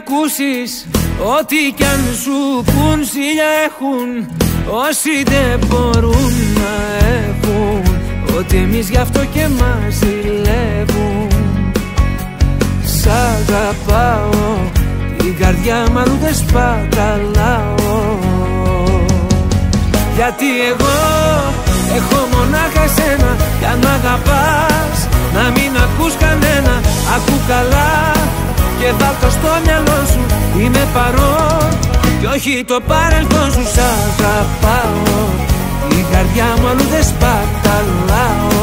ακούσεις ό,τι κι αν σου πουν, ζήλια έχουν όσοι δεν μπορούν να έχουν ότι εμείς γι' αυτό και μας ζηλεύουν. Σ' αγαπάω, την καρδιά μου αλλού δεν σπαταλάω. Γιατί εγώ έχω μονάχα εσένα, κι αν μ' αγαπάς να μην ακούς κανένα. Ακού καλά και βάλ' το στο μυαλό σου, είμαι παρόν κι όχι το παρελθόν σου. Σ' αγαπάω, η καρδιά μου αλλού δεν σπαταλάω.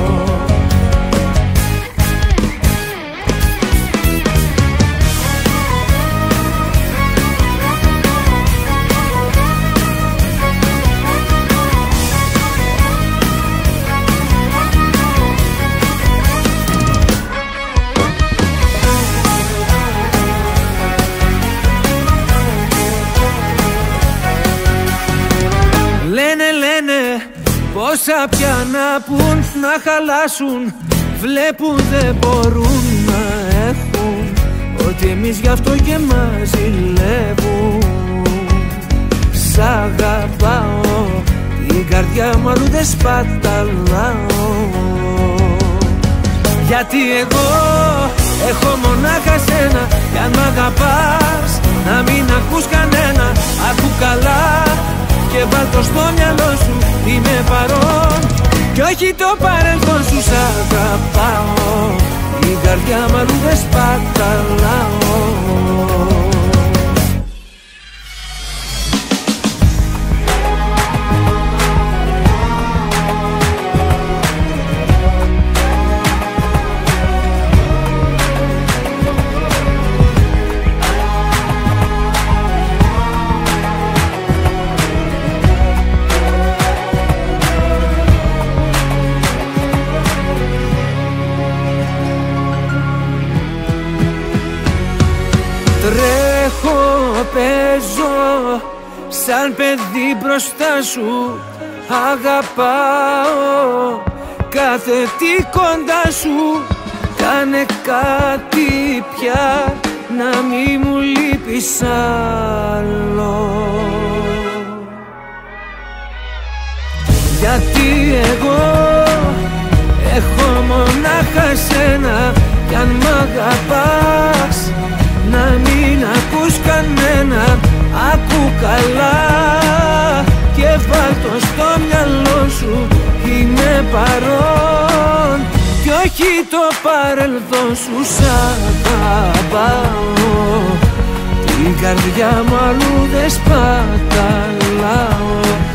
Πόσα πια να πουν, να χαλάσουν, βλέπουν δεν μπορούν να έχουν ότι εμείς γι' αυτό και μας ζηλεύουν. Σ' αγαπάω, την καρδιά μου αλλού δεν σπαταλάω. Γιατί εγώ έχω μονάχα σένα, κι αν μ' αγαπάς να μην ακούς κανένα. Ακού καλά και βάλ' το στο μυαλό σου, είμαι παρόν κι όχι το παρελθόν σου. Σ' αγαπάω, η καρδιά μου αλλού δεν σπαταλάω. Τρέχω, παίζω σαν παιδί μπροστά σου. Αγαπάω κάθε τι κοντά σου. Κάνε κάτι πια, να μη μου λείπεις άλλο. Γιατί εγώ έχω μονάχα σένα, κι αν μ' αγαπάς να μην ακούς κανένα. Ακού καλά και βάλ' το στο μυαλό σου, είμαι παρόν κι όχι το παρελθόν σου. Σ' αγαπάω, την καρδιά μου αλλού δεν σπαταλάω.